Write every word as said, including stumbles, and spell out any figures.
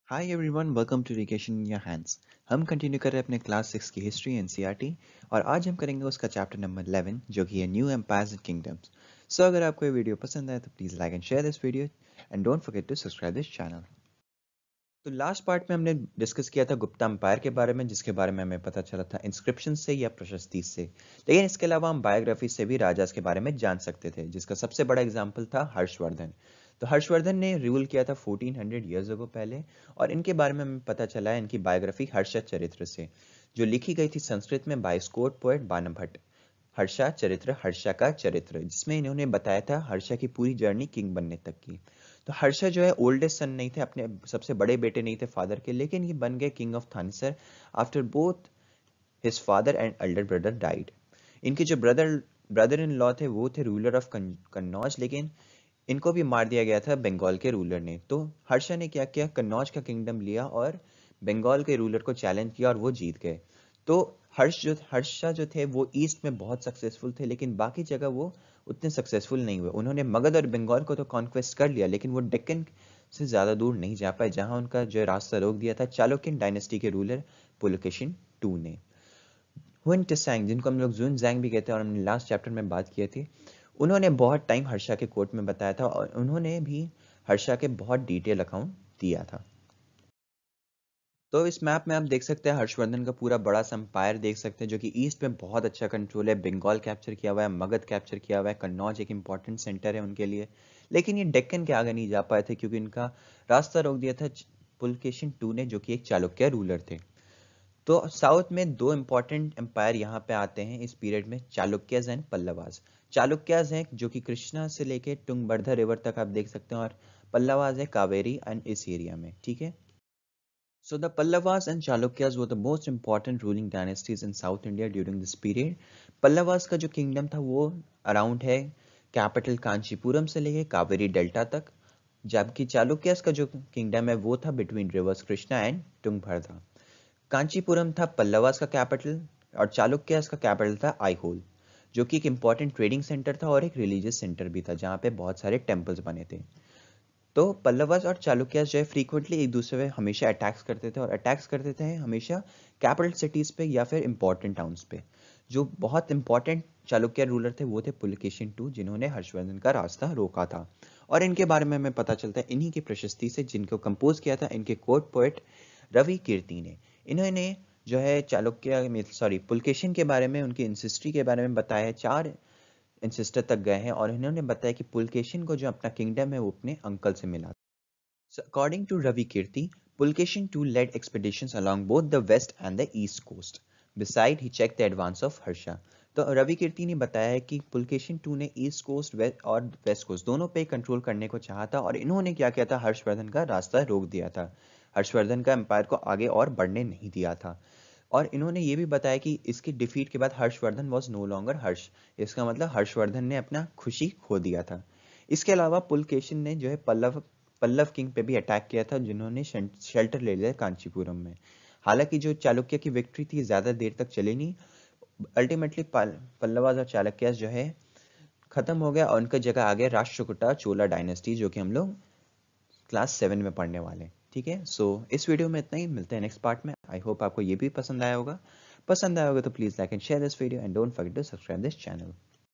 Hi everyone, welcome to education in your hands. हम continue कर रहे हैं अपने क्लास सिक्स की हिस्ट्री एनसीईआरटी और आज हम करेंगे उसका चैप्टर नंबर इलेवन जो कि है new empires and kingdoms. So अगर आपको ये वीडियो पसंद आए तो please like and share this video and don't forget to subscribe this channel. तो लास्ट पार्ट में हमने डिस्कस किया था गुप्ता एम्पायर के बारे में, जिसके बारे में हमें पता चला था इंस्क्रिप्शन से या प्रशस्ति से। लेकिन इसके अलावा हम बायोग्राफी से भी राजास के बारे में जान सकते थे, जिसका सबसे बड़ा एग्जाम्पल था हर्षवर्धन। तो हर्षवर्धन ने रूल किया था फोर्टीन हंड्रेड ईयर्स अगो पहले, और इनके बारे में हमें पता चला है इनकी बायोग्राफी हर्षचरित्र से, जो लिखी गई थी संस्कृत में बाय स्कोट पोएट बानम भट्ट। हर्षा चरित्र, हर्षा का चरित्र, जिसमें इन्होंने बताया था हर्षा की पूरी जर्नी किंग बनने तक की। तो हर्षा जो है ओल्डेस्ट सन नहीं थे, अपने सबसे बड़े बेटे नहीं थे फादर के, लेकिन ये बन गए king of Thanesar after both his father and elder brother died. इनके जो ब्रदर ब्रदर इन लॉ थे वो थे रूलर ऑफ कन्नौज, लेकिन इनको भी मार दिया गया था बंगाल के रूलर ने। तो हर्षा ने क्या किया, कन्नौज का किंगडम लिया और बंगाल के रूलर को चैलेंज किया और वो जीत गए। तो हर्ष जो हर्षा जो थे वो ईस्ट में बहुत सक्सेसफुल थे, लेकिन बाकी जगह वो उतने सक्सेसफुल नहीं हुए। उन्होंने मगध और बंगाल को तो कॉन्क्वेस्ट कर लिया, लेकिन वो डेक्कन से ज़्यादा दूर नहीं जा पाए, जहां उनका जो रास्ता रोक दिया था चालुक्यन डायनेस्टी के रूलर पुलकेशिन टू ने। हुन त्सांग, जिनको हम लोग जुन जैंग भी कहते हैं और हमने लास्ट चैप्टर में बात की थी, उन्होंने बहुत टाइम हर्षा के कोर्ट में बताया था और उन्होंने भी हर्षा के बहुत डिटेल अकाउंट दिया था। तो इस मैप में आप देख सकते हैं हर्षवर्धन का पूरा बड़ा सा एम्पायर देख सकते हैं, जो कि ईस्ट में बहुत अच्छा कंट्रोल है। बंगाल कैप्चर किया हुआ है, मगध कैप्चर किया हुआ है, कन्नौज एक इंपॉर्टेंट सेंटर है उनके लिए, लेकिन ये डेक्कन के आगे नहीं जा पाए थे क्योंकि इनका रास्ता रोक दिया था पुलकेशिन टू ने, जो कि एक चालुक्य रूलर थे। तो साउथ में दो इंपॉर्टेंट एम्पायर यहाँ पे आते हैं इस पीरियड में, चालुक्यस एंड पल्लवास। चालुक्यस हैं जो कि कृष्णा से लेके तुंगभद्रा रिवर तक आप देख सकते हैं, और पल्लवास है कावेरी एंड इस एरिया में, ठीक है। So the Pallavas and Chalukyas were the most important ruling dynasties in South India during this period. Pallavas का जो किंगडम था वो अराउंड है कैपिटल कांचीपुरम से लेके कावेरी डेल्टा तक, जबकि चालुक्यस का जो किंगडम है वो था between rivers Krishna and Tungabhadra. Kanchipuram था पल्लवास का कैपिटल और चालुक्यस का कैपिटल था आईहोल, जो कि एक इंपॉर्टेंट ट्रेडिंग सेंटर था और एक रिलीजियस सेंटर भी था, जहाँ पे बहुत सारे टेम्पल्स बने थे। तो पल्लवास और चालुक्यास जो है फ्रीक्वेंटली एक दूसरे पे हमेशा अटैक्स करते थे, और अटैक्स करते थे हमेशा कैपिटल सिटीज पे या फिर इंपॉर्टेंट टाउन्स पे। जो बहुत इंपॉर्टेंट चालुक्य रूलर थे वो थे पुलकेशिन टू, जिन्होंने हर्षवर्धन का रास्ता रोका था। और इनके बारे में हमें पता चलता है इन्हीं की प्रशस्ति से, जिनको कंपोज किया था इनके कोर्ट पोएट रवि कीर्ति ने। इन्होंने जो है चालुक्य सॉरी पुलकेशिन के बारे में, उनकी इंसिस्ट्री के बारे में बताया है। चार इंसिस्टर तक गए हैं और इन्होंने बताया कि पुलकेशिन को जो अपना किंगडम है वो अपने अंकल से मिला। So according to Ravi Kirti, Pulakeshin too led expeditions along both the west and the east coast. Beside, he checked the advance of Harsha. तो रवि कीर्ति ने बताया है कि पुलकेशिन टू ने ईस्ट कोस्ट वेस्ट और वेस्ट कोस्ट दोनों पे कंट्रोल करने को चाहा था, और इन्होंने क्या किया था, हर्षवर्धन का रास्ता रोक दिया था, हर्षवर्धन का एम्पायर को आगे और बढ़ने नहीं दिया था। और इन्होंने ये भी बताया कि इसकी डिफीट के बाद Harshavardhan was no longer Harsh, इसका मतलब हर्षवर्धन ने अपना खुशी खो दिया था। इसके अलावा पुलकेशिन ने जो है पल्लव पल्लव किंग पे भी अटैक किया था, जिन्होंने शेल्टर ले लिया कांचीपुरम में। हालांकि जो चालुक्य की विक्ट्री थी ज्यादा देर तक चली नहीं, अल्टीमेटली पल्लवास और चालुक्यास जो है खत्म हो गया और उनका जगह आ गया राष्ट्रकूटा चोला डायनेस्टी, जो कि हम लोग क्लास सेवन में पढ़ने वाले। ठीक है, सो so, इस वीडियो में इतना ही, मिलते हैं नेक्स्ट पार्ट में। आई होप आपको ये भी पसंद आया होगा। पसंद आया होगा तो please like and share this video and don't forget to subscribe this channel.